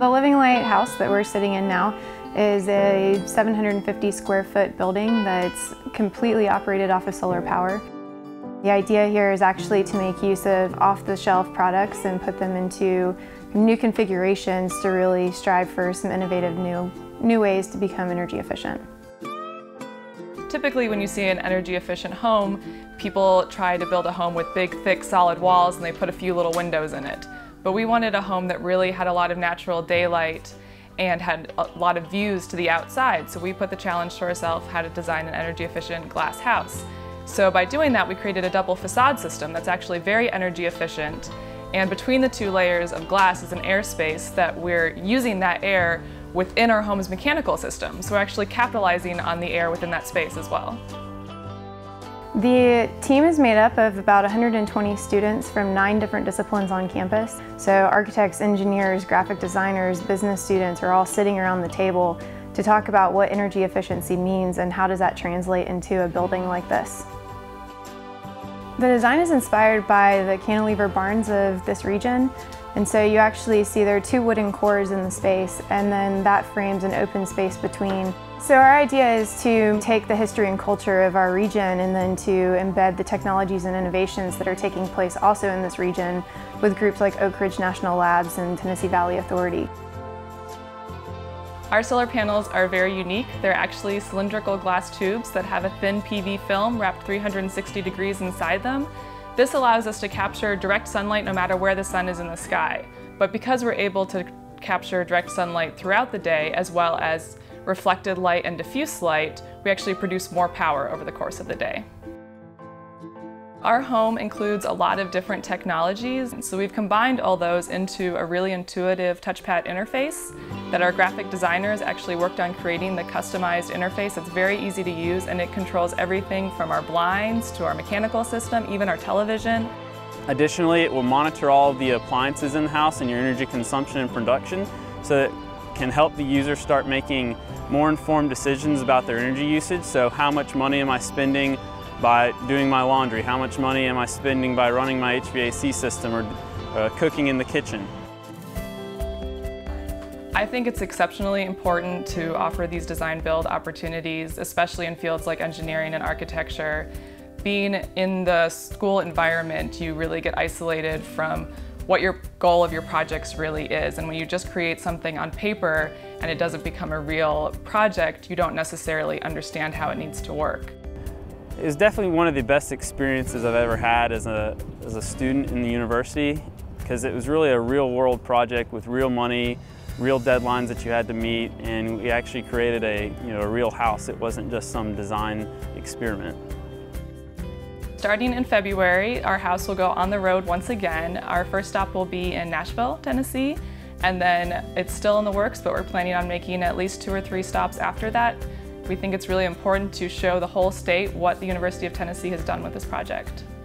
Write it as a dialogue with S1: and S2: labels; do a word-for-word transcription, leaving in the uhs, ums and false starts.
S1: The Living Light house that we're sitting in now is a seven hundred fifty square foot building that's completely operated off of solar power. The idea here is actually to make use of off-the-shelf products and put them into new configurations to really strive for some innovative new, new ways to become energy efficient.
S2: Typically, when you see an energy efficient home, people try to build a home with big, thick, solid walls and they put a few little windows in it. But we wanted a home that really had a lot of natural daylight and had a lot of views to the outside. So we put the challenge to ourselves how to design an energy efficient glass house. So by doing that, we created a double facade system that's actually very energy efficient. And between the two layers of glass is an airspace that we're using that air within our home's mechanical system. So we're actually capitalizing on the air within that space as well.
S1: The team is made up of about one hundred twenty students from nine different disciplines on campus. So architects, engineers, graphic designers, business students are all sitting around the table to talk about what energy efficiency means and how does that translate into a building like this. The design is inspired by the cantilever barns of this region, and so you actually see there are two wooden cores in the space, and then that frames an open space between. So our idea is to take the history and culture of our region and then to embed the technologies and innovations that are taking place also in this region with groups like Oak Ridge National Labs and Tennessee Valley Authority.
S2: Our solar panels are very unique. They're actually cylindrical glass tubes that have a thin P V film wrapped three hundred sixty degrees inside them. This allows us to capture direct sunlight no matter where the sun is in the sky. But because we're able to capture direct sunlight throughout the day as well as reflected light and diffuse light, we actually produce more power over the course of the day. Our home includes a lot of different technologies, so we've combined all those into a really intuitive touchpad interface that our graphic designers actually worked on creating the customized interface. It's very easy to use and it controls everything from our blinds to our mechanical system, even our television.
S3: Additionally, it will monitor all of the appliances in the house and your energy consumption and production, so it can help the user start making more informed decisions about their energy usage. So how much money am I spending by doing my laundry? How much money am I spending by running my H V A C system or uh, cooking in the kitchen?
S2: I think it's exceptionally important to offer these design-build opportunities, especially in fields like engineering and architecture. Being in the school environment, you really get isolated from what your goal of your projects really is. And when you just create something on paper and it doesn't become a real project, you don't necessarily understand how it needs to work.
S3: It was definitely one of the best experiences I've ever had as a, as a student in the university, because it was really a real-world project with real money, real deadlines that you had to meet, and we actually created a, you know, a real house. It wasn't just some design experiment.
S2: Starting in February, our house will go on the road once again. Our first stop will be in Nashville, Tennessee, and then it's still in the works, but we're planning on making at least two or three stops after that. We think it's really important to show the whole state what the University of Tennessee has done with this project.